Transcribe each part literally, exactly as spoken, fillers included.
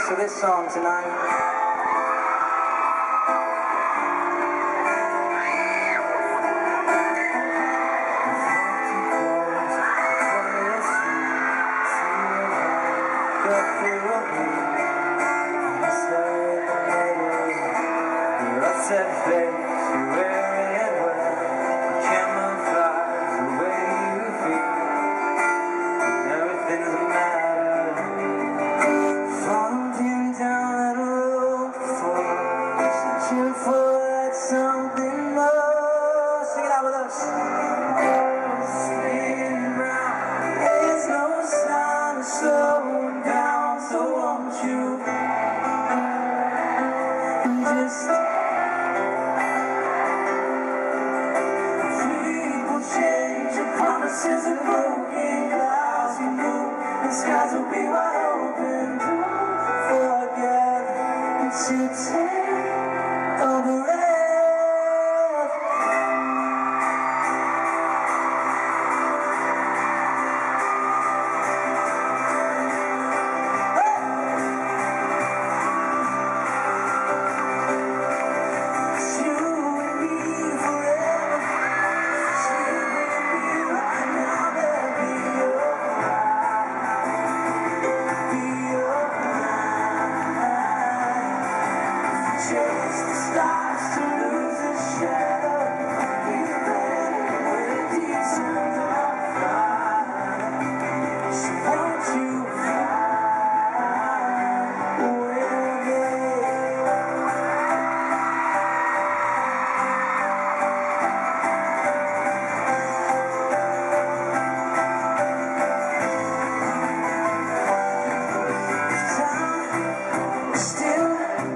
lyrics to this song tonight. Set face, you're wearing it well. Camouflage the way you feel. Everything's a matter. Falling down that road before, searching for that something more. Sing it out with us. Spinning round, there's no sign of slowing down. So won't you just promises of broken clouds you move, the skies will be wide open. Don't forget to take a breath. Chase the stars to lose a shadow. We've been when deep turned out fire. So won't you fly with me? Time still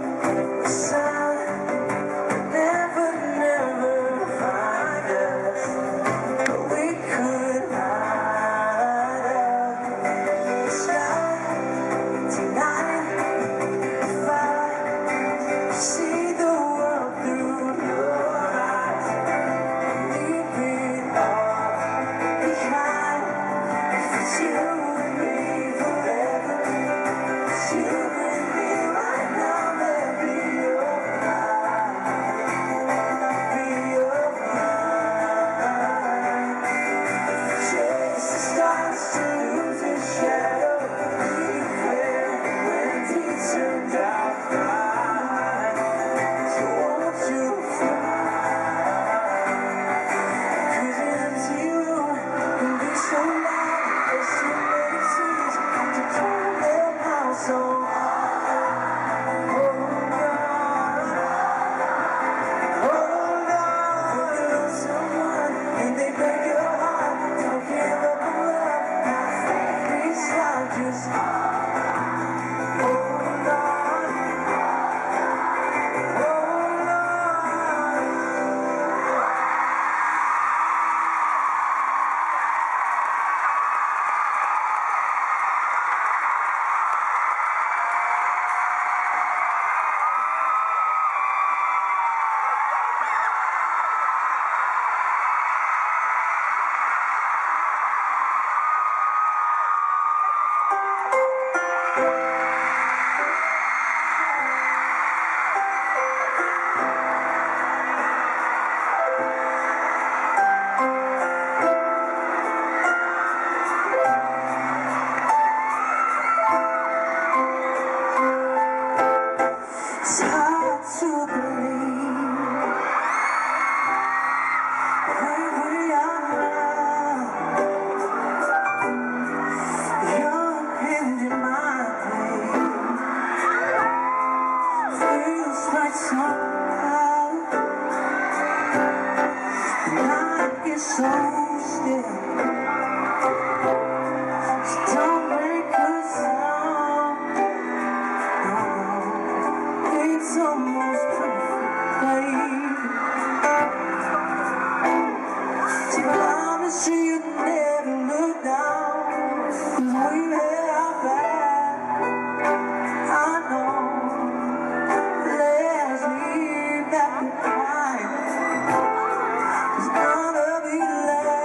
so still. Don't make a sound. No, it's almost perfect. See, I promise you you'd never look down, 'cause we had our back. I know. Let's leave that behind. It's gonna be last.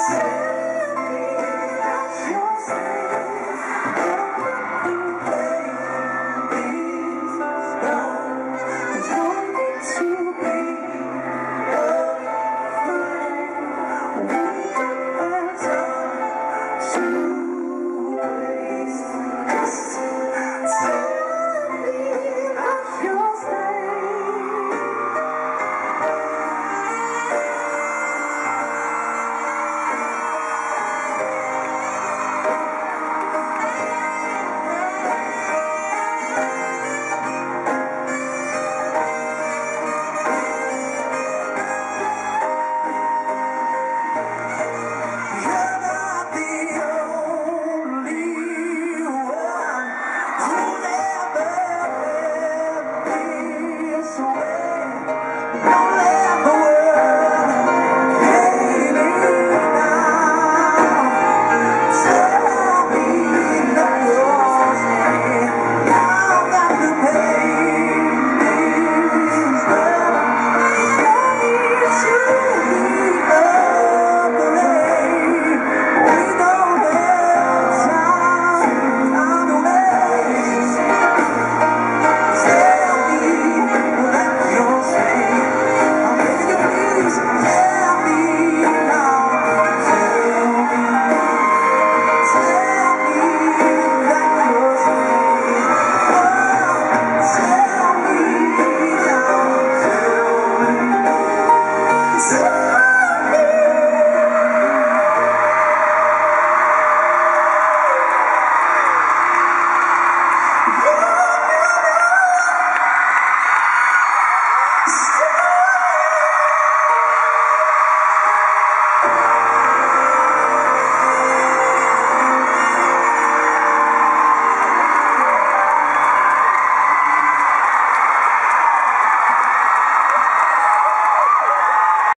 say